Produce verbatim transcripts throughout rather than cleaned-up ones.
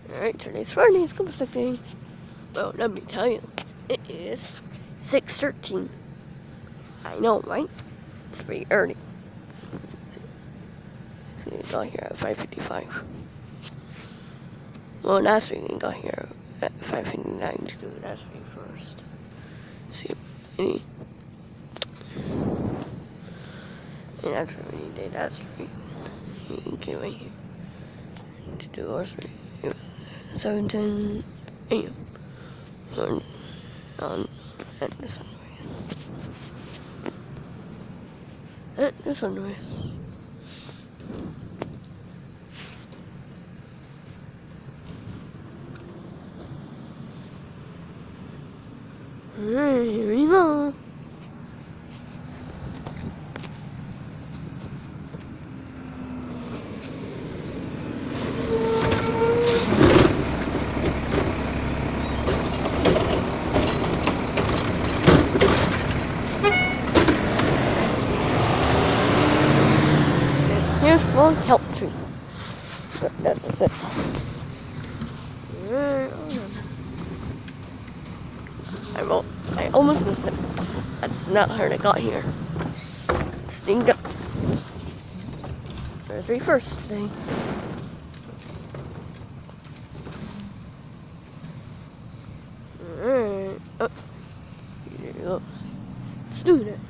Alright, today's Friday is School Stick Day. Well, let me tell you, it is six thirteen. I know, right? It's pretty early. So we got here at five fifty-five. Well, last week we got here at five fifty-nine to do last week first. See, any, and after we did last week, you came right here to do last week. seven ten a m on, on at the sunrise. At the sunrise. Alright, here we go. Here's one help tree. But that's it. I won't. I almost missed it. That's not how I got here. Sting up. Thursday first today. Alright. Oh. Here you go. Let's do that.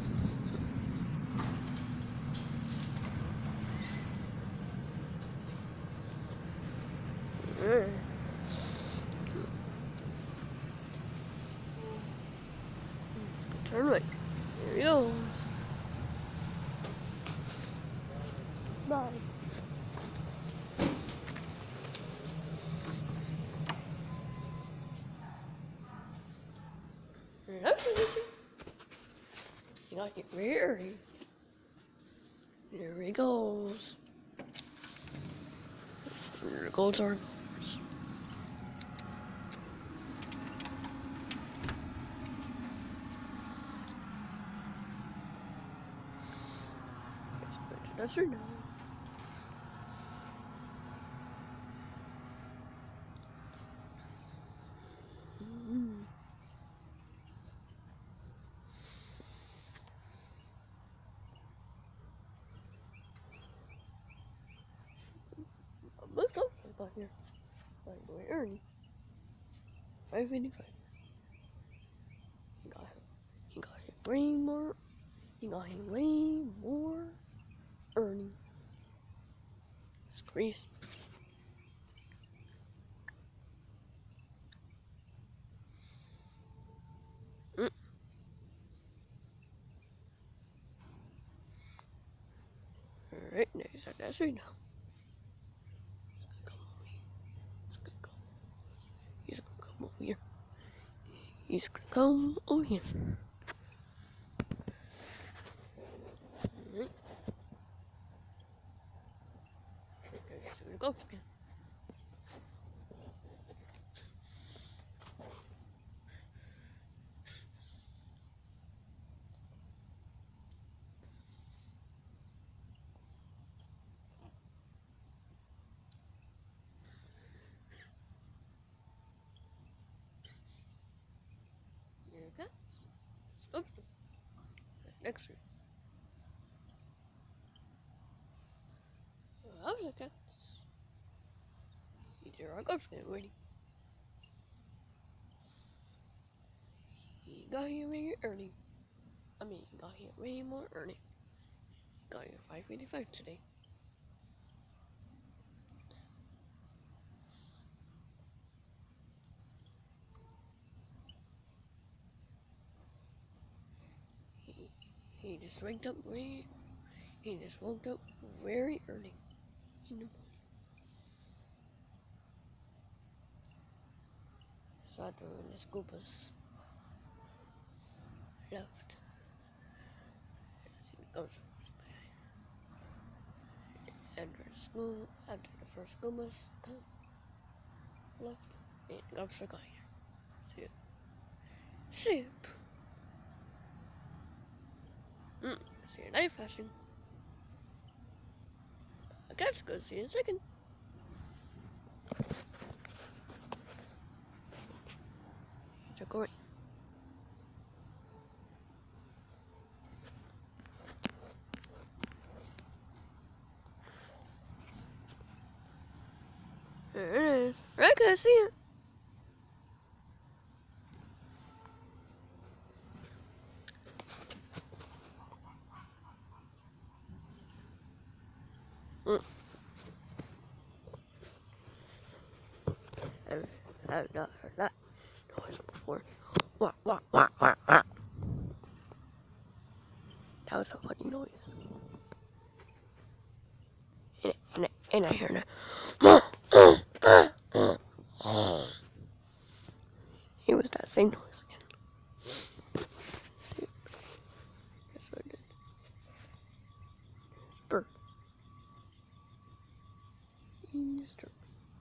Alright. Turn right. Here he goes. Bye. That's easy. You got to get ready. There he goes. There goes our goals. That's her now. Mm-hmm. Let's go. I got here. Like way early. five fifty-five. He got him. He got him way more. He got him way more early. It's crazy. Mm. Alright, next up, that's right now. He's gonna come over here. He's gonna come over here. Alright. Okay, so we go again. Here it goes. Let's go for the next one. I was like, either I got it already. He got here way early. I mean, he got here way more early. He got here five fifty-five today. He, he just waked up way. He just woke up very early in the morning. So after when the school bus left, see the ghost was behind. After school, after the first school bus come, left, and the ghost got here. See it. See it. Mm, see your light flashing. I guess go see in a second. I see it. Mm. I've, I've not heard that noise before. Wah, wah, wah, wah, wah. That was a funny noise. And, and, and I hear that. It was that same noise again. See, guess what I did? It's a bird. He's chirping.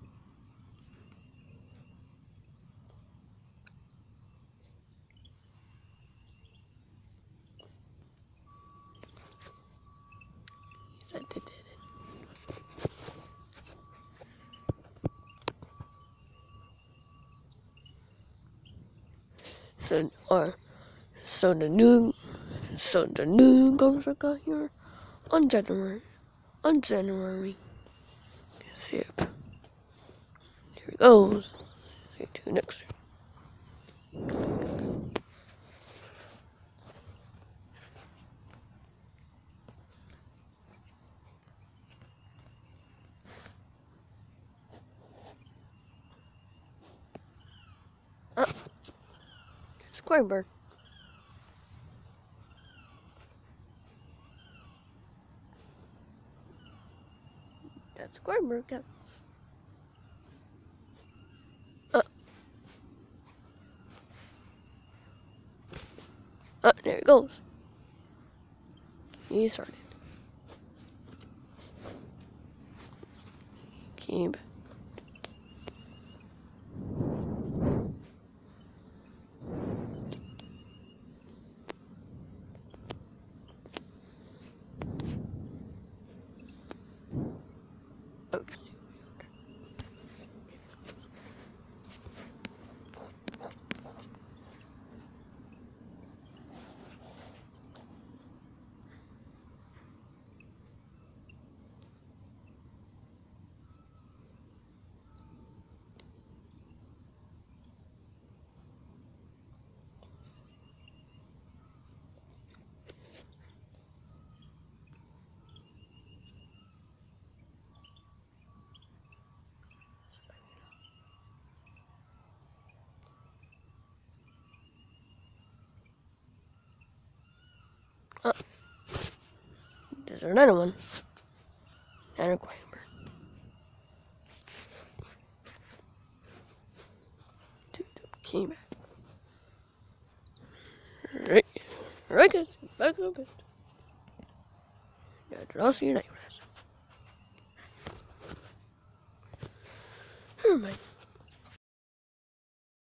He said they did it. So, or, so the new, so the new contract got here on January, on January. Zip. Here it goes. See you next year. Ah, it's Quackbird. That's Quackbird, guys. Ah, ah, there it goes. He started. Came back. Oops. Ah, there's another one. Another Quackbird. Came back. Right, right, guys. Back up it. Yeah, I'll see you next. Never mind.